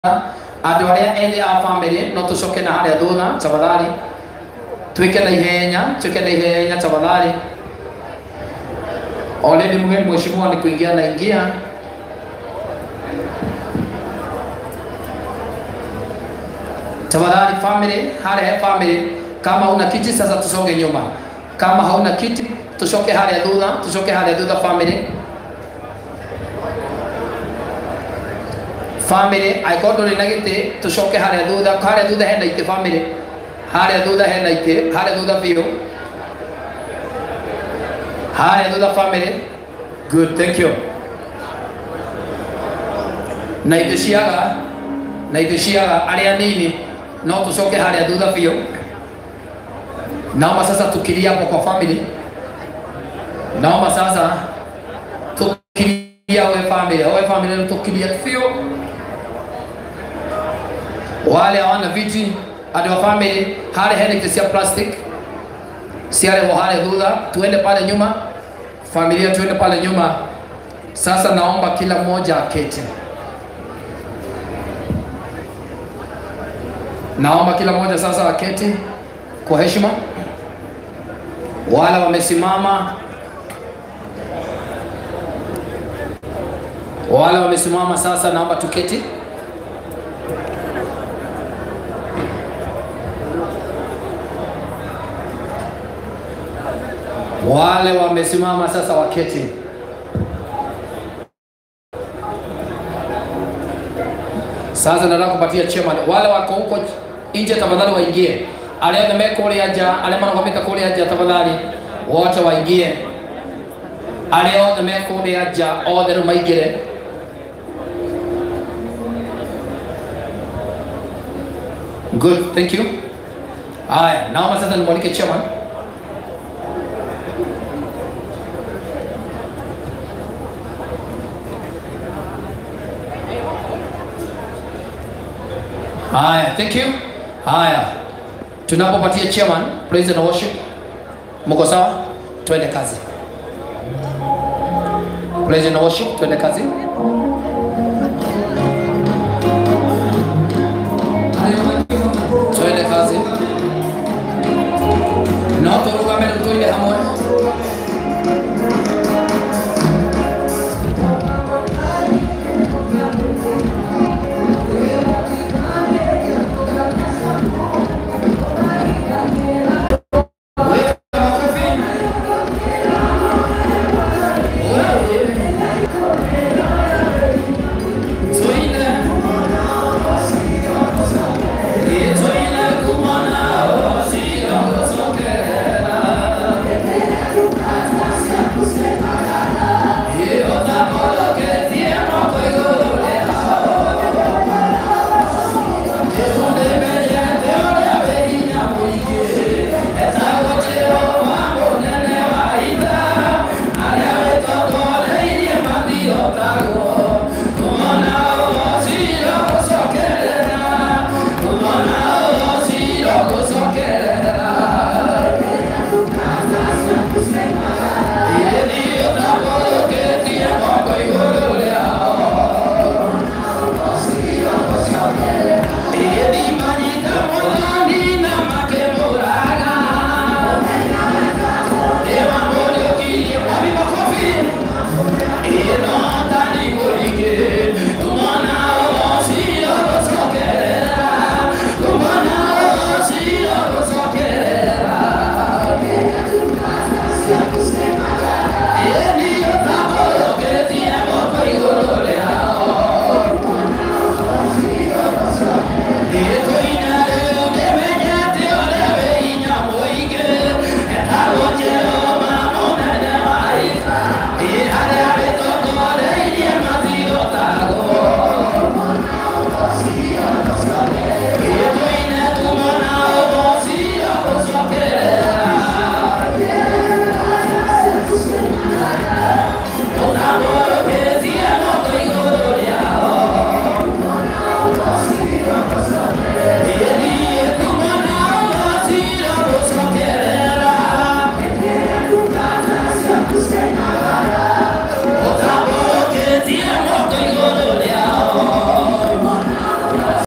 andå arä a ethä a bamĩrĩ no tå coke na harä a thutha tafadhali tuä ke na ihenya tafadhali. Already mgeni mheshimiwa ni kuingia na ingia. Tafadhali family, kama una kiti sasa tusonge nyuma, kama hauna kiti tushoke hali ya dhudha family aikodo ni nagite tushoke hali ya dhudha henda ite family, hali ya dhudha view, hali ya dhudha family. Good, thank you. Naidishiaga aria nini no tushoke hali ya dhudha view. Naomba sasa tukilia hapo kwa family. Naomba sasa tukilia wewe family tukilia view. Wale hawana viti adio family hali hende kisia plastic. Siare wa hali dhudha tuende pale nyuma. Familia tuende pale nyuma. Sasa naomba kila mmoja aketi. Naomba kila mmoja sasa aketi kwa heshima. Wala wamesimama sasa naomba tuketi. Wale wamesimama sasa waketi. Sasa nataka kupatia chairman. Wale wako huko nje tafadhali waingie. Alea mekole aja, alema nakomeka kole aja tafadhali. Wote waingie. Alea mekole aja, order maigire. Good, thank you. Haya, naomba sasa nimwalike chairman. Haya, thank you. Haya, tunapopatia chairman praise and worship, mko sawa? Twende kazi. Praise and worship, twende kazi. Twende kazi. Na turuka mbele tuende hamwe.